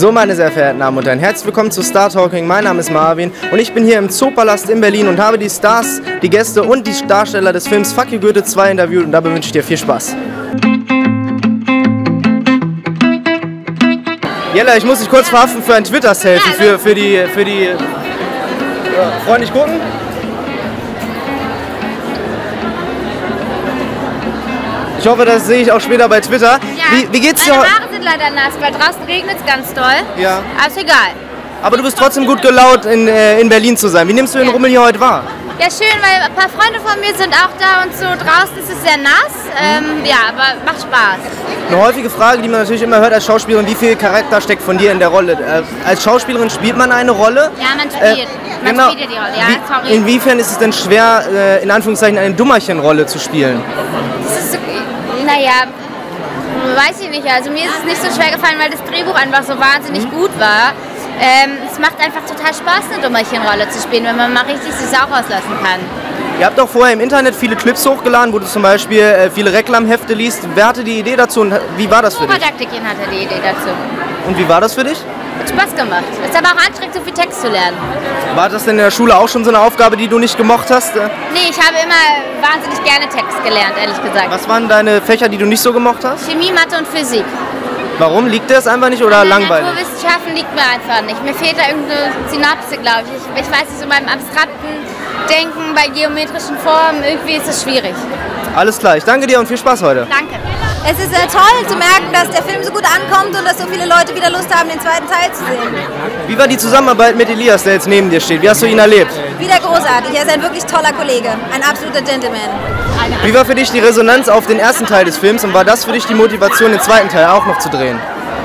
So, meine sehr verehrten Damen und Herren, herzlich willkommen zu Star Talking. Mein Name ist Marvin und ich bin hier im Zoopalast in Berlin und habe die Stars, die Gäste und die Darsteller des Films Fuck You Goethe 2 interviewt und dabei wünsche ich dir viel Spaß. Jella, ich muss dich kurz verhaften für ein Twitter-Selfie, für die freundlich gucken. Ich hoffe, das sehe ich auch später bei Twitter. Ja, wie geht's dir? Meine Haare sind leider nass, weil draußen regnet es ganz doll. Ja. Aber ist egal. Aber du bist trotzdem gut gelaunt, in Berlin zu sein. Wie nimmst du den Rummel hier heute wahr? Ja, schön, weil ein paar Freunde von mir sind auch da und so. Draußen ist es sehr nass. Ja, aber macht Spaß. Eine häufige Frage, die man natürlich immer hört als Schauspielerin, wie viel Charakter steckt von dir in der Rolle? Als Schauspielerin spielt man eine Rolle? Ja, man spielt. Man spielt ja die Rolle, ja, sorry. Inwiefern ist es denn schwer, in Anführungszeichen eine Dummerchenrolle zu spielen? Das ist, naja, weiß ich nicht. Also mir ist es nicht so schwer gefallen, weil das Drehbuch einfach so wahnsinnig gut war. Es macht einfach total Spaß, eine Dummerchenrolle zu spielen, wenn man mal richtig sich auch auslassen kann. Ihr habt auch vorher im Internet viele Clips hochgeladen, wo du zum Beispiel viele Reklamhefte liest. Wer hatte die Idee dazu und wie war das für dich? Didaktikin hatte die Idee dazu. Und wie war das für dich? Hat Spaß gemacht. Es ist aber auch anstrengend, so viel Text zu lernen. War das denn in der Schule auch schon so eine Aufgabe, die du nicht gemocht hast? Nee, ich habe immer wahnsinnig gerne Text gelernt, ehrlich gesagt. Was waren deine Fächer, die du nicht so gemocht hast? Chemie, Mathe und Physik. Warum? Liegt dir das einfach nicht oder langweilig? Naturwissenschaften liegt mir einfach nicht. Mir fehlt da irgendeine Synapse, glaube ich. Ich weiß nicht, so beim abstrakten Denken, bei geometrischen Formen, irgendwie ist es schwierig. Alles klar, ich danke dir und viel Spaß heute. Danke. Es ist toll zu merken, dass der Film so gut ankommt und dass so viele Leute wieder Lust haben, den zweiten Teil zu sehen. Wie war die Zusammenarbeit mit Elias, der jetzt neben dir steht? Wie hast du ihn erlebt? Wieder großartig. Er ist ein wirklich toller Kollege. Ein absoluter Gentleman. Wie war für dich die Resonanz auf den ersten Teil des Films und war das für dich die Motivation, den zweiten Teil auch noch zu drehen?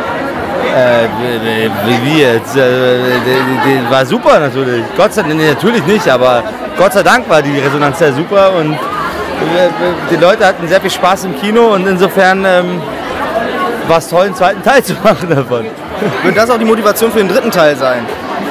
Wie jetzt? War super natürlich. Gott sei Dank, natürlich nicht, aber Gott sei Dank war die Resonanz sehr super und die Leute hatten sehr viel Spaß im Kino und insofern war es toll, einen zweiten Teil zu machen davon. Wird das auch die Motivation für den dritten Teil sein?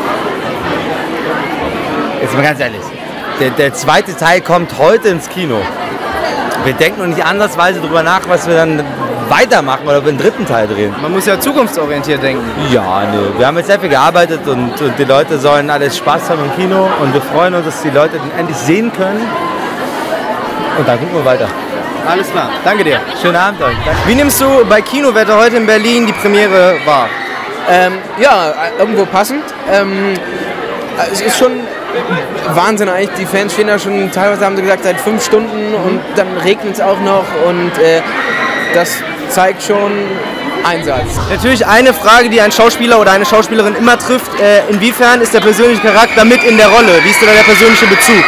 Jetzt mal ganz ehrlich, der zweite Teil kommt heute ins Kino. Wir denken noch nicht ansatzweise darüber nach, was wir dann weitermachen oder den dritten Teil drehen. Man muss ja zukunftsorientiert denken. Ja, nee. Wir haben jetzt sehr viel gearbeitet und die Leute sollen alles Spaß haben im Kino und wir freuen uns, dass die Leute den endlich sehen können. Und dann gucken wir weiter. Alles klar, danke dir. Schönen Abend euch. Danke. Wie nimmst du bei Kinowetter heute in Berlin die Premiere wahr? Ja, irgendwo passend. Es ist schon Wahnsinn eigentlich. Die Fans stehen da schon, teilweise haben sie gesagt, seit 5 Stunden und dann regnet es auch noch und das zeigt schon Einsatz. Natürlich eine Frage, die ein Schauspieler oder eine Schauspielerin immer trifft. Inwiefern ist der persönliche Charakter mit in der Rolle? Wie ist da der persönliche Bezug?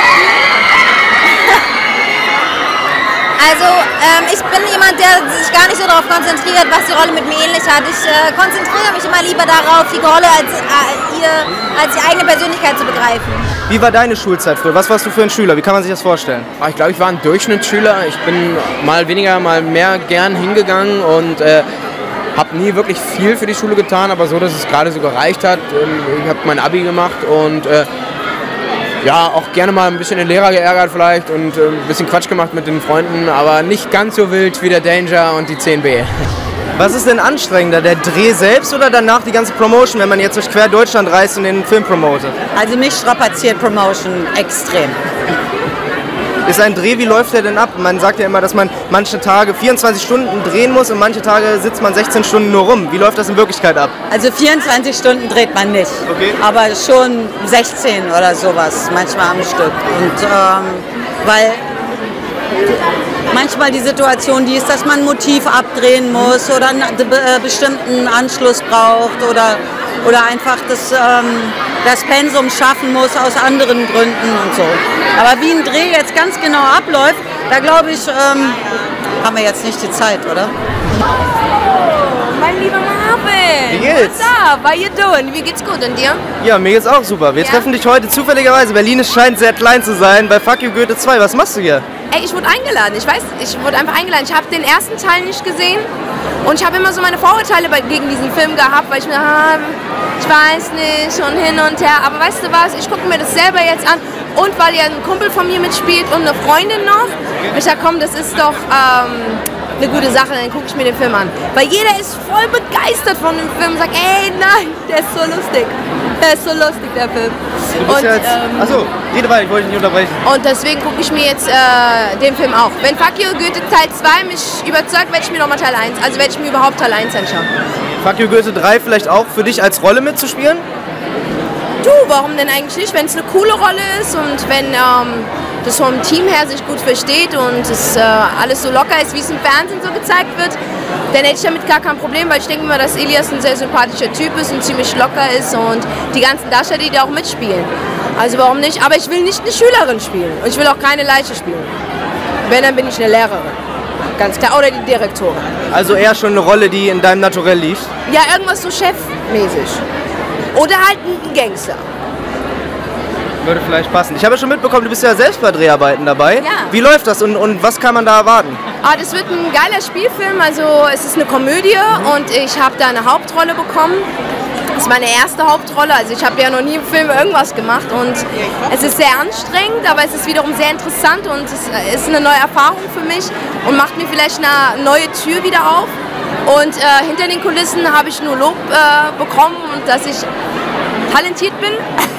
Also, ich bin jemand, der sich gar nicht so darauf konzentriert, was die Rolle mit mir ähnlich hat. Ich konzentriere mich immer lieber darauf, die Rolle als die eigene Persönlichkeit zu begreifen. Wie war deine Schulzeit früher? Was warst du für ein Schüler? Wie kann man sich das vorstellen? Ich glaube, ich war ein Durchschnittsschüler. Ich bin mal weniger, mal mehr gern hingegangen und habe nie wirklich viel für die Schule getan, aber so, dass es gerade so gereicht hat. Ich habe mein Abi gemacht und ja, auch gerne mal ein bisschen den Lehrer geärgert vielleicht und ein bisschen Quatsch gemacht mit den Freunden, aber nicht ganz so wild wie der Danger und die 10B. Was ist denn anstrengender, der Dreh selbst oder danach die ganze Promotion, wenn man jetzt durch quer Deutschland reist und den Film promotet? Also mich strapaziert Promotion extrem. Ist ein Dreh, wie läuft der denn ab? Man sagt ja immer, dass man manche Tage 24 Stunden drehen muss und manche Tage sitzt man 16 Stunden nur rum. Wie läuft das in Wirklichkeit ab? Also 24 Stunden dreht man nicht, okay, aber schon 16 oder sowas, manchmal am Stück. Und weil manchmal die Situation die ist, dass man ein Motiv abdrehen muss oder einen bestimmten Anschluss braucht oder einfach das Pensum schaffen muss aus anderen Gründen und so. Aber wie ein Dreh jetzt ganz genau abläuft, da glaube ich, haben wir jetzt nicht die Zeit, oder? Mein lieber Marvin! Wie geht's? What's up? How you doing? Wie geht's gut und dir? Ja, mir geht's auch super. Wir treffen dich heute zufälligerweise. Berlin scheint sehr klein zu sein bei Fuck You Goethe 2. Was machst du hier? Ey, ich wurde eingeladen. Ich wurde einfach eingeladen. Ich habe den ersten Teil nicht gesehen und ich habe immer so meine Vorurteile gegen diesen Film gehabt, weil ich mir, ich weiß nicht und hin und her. Aber weißt du was, ich gucke mir das selber jetzt an und weil ja ein Kumpel von mir mitspielt und eine Freundin noch. Ich sag, komm, das ist doch eine gute Sache, dann gucke ich mir den Film an. Weil jeder ist voll begeistert von dem Film und sagt, ey, nein, der ist so lustig. Der ist so lustig, der Film. Und, achso, rede weiter, ich wollte dich nicht unterbrechen. und deswegen gucke ich mir jetzt den Film auch. Wenn Fuck You Goethe Teil 2 mich überzeugt, werde ich mir nochmal Teil 1, also werde ich mir überhaupt Teil 1 anschauen. Fuck You Goethe 3 vielleicht auch für dich als Rolle mitzuspielen? Du, warum denn eigentlich nicht? Wenn es eine coole Rolle ist und wenn das vom Team her sich gut versteht und es alles so locker ist, wie es im Fernsehen so gezeigt wird, dann hätte ich damit gar kein Problem, weil ich denke immer, dass Elias ein sehr sympathischer Typ ist und ziemlich locker ist und die ganzen Darsteller, die da auch mitspielen. Also warum nicht? Aber ich will nicht eine Schülerin spielen und ich will auch keine Leiche spielen. Wenn, dann bin ich eine Lehrerin. Ganz klar. Oder die Direktorin. Also eher schon eine Rolle, die in deinem Naturell liegt? Ja, irgendwas so chefmäßig. Oder halt ein Gangster. Würde vielleicht passen. Ich habe ja schon mitbekommen, du bist ja selbst bei Dreharbeiten dabei. Ja. Wie läuft das und was kann man da erwarten? Das wird ein geiler Spielfilm, also es ist eine Komödie und ich habe da eine Hauptrolle bekommen. Das ist meine erste Hauptrolle, also ich habe ja noch nie im Film irgendwas gemacht und es ist sehr anstrengend, aber es ist wiederum sehr interessant und es ist eine neue Erfahrung für mich und macht mir vielleicht eine neue Tür wieder auf. Und hinter den Kulissen habe ich nur Lob bekommen und dass ich talentiert bin.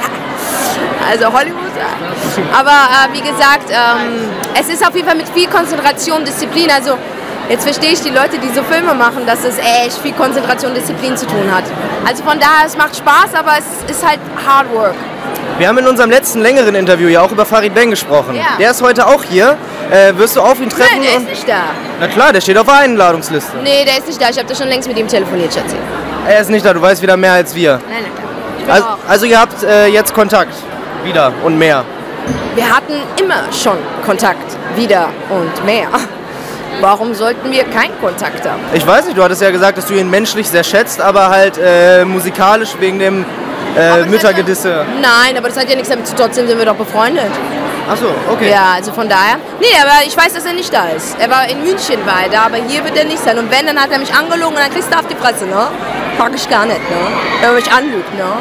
Also Hollywood. Aber wie gesagt, es ist auf jeden Fall mit viel Konzentration und Disziplin. Also jetzt verstehe ich die Leute, die so Filme machen, dass es echt viel Konzentration und Disziplin zu tun hat. Also von daher, es macht Spaß, aber es ist halt Hard Work. Wir haben in unserem letzten längeren Interview ja auch über Farid Bang gesprochen. Ja. Der ist heute auch hier. Wirst du auf ihn treffen? Nein, der ist nicht da. Na klar, der steht auf der Einladungsliste. Nee, der ist nicht da. Ich habe da schon längst mit ihm telefoniert, Schatzi. Er ist nicht da, du weißt wieder mehr als wir. Nein, nein. Also ihr habt jetzt Kontakt. Wieder und mehr. Wir hatten immer schon Kontakt. Wieder und mehr. Warum sollten wir keinen Kontakt haben? Ich weiß nicht, du hattest ja gesagt, dass du ihn menschlich sehr schätzt, aber halt musikalisch wegen dem Müttergedisse. Nein, aber das hat ja nichts damit zu tun, trotzdem sind wir doch befreundet. Ach so, okay. Ja, also von daher. Nee, aber ich weiß, dass er nicht da ist. Er war in München weiter, aber hier wird er nicht sein. Und wenn, dann hat er mich angelogen und dann kriegst du auf die Fresse, ne? Mag ich gar nicht, ne? Wenn er mich anlügt, ne?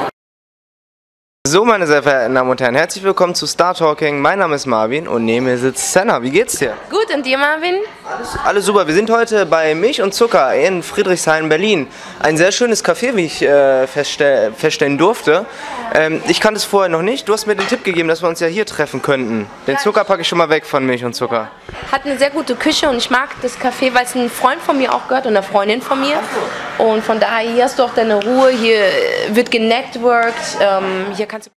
So, meine sehr verehrten Damen und Herren, herzlich willkommen zu Star Talking. Mein Name ist Marvin und neben mir sitzt Senna. Wie geht's dir? Gut, und dir, Marvin? Alles super. Wir sind heute bei Milch und Zucker in Friedrichshain, Berlin. Ein sehr schönes Café, wie ich feststellen durfte. Ich kannte es vorher noch nicht. Du hast mir den Tipp gegeben, dass wir uns ja hier treffen könnten. Den Zucker packe ich schon mal weg von Milch und Zucker. Hat eine sehr gute Küche und ich mag das Café, weil es ein Freund von mir auch gehört und eine Freundin von mir. Und von daher, hier hast du auch deine Ruhe, hier wird genetworked, hier kannst du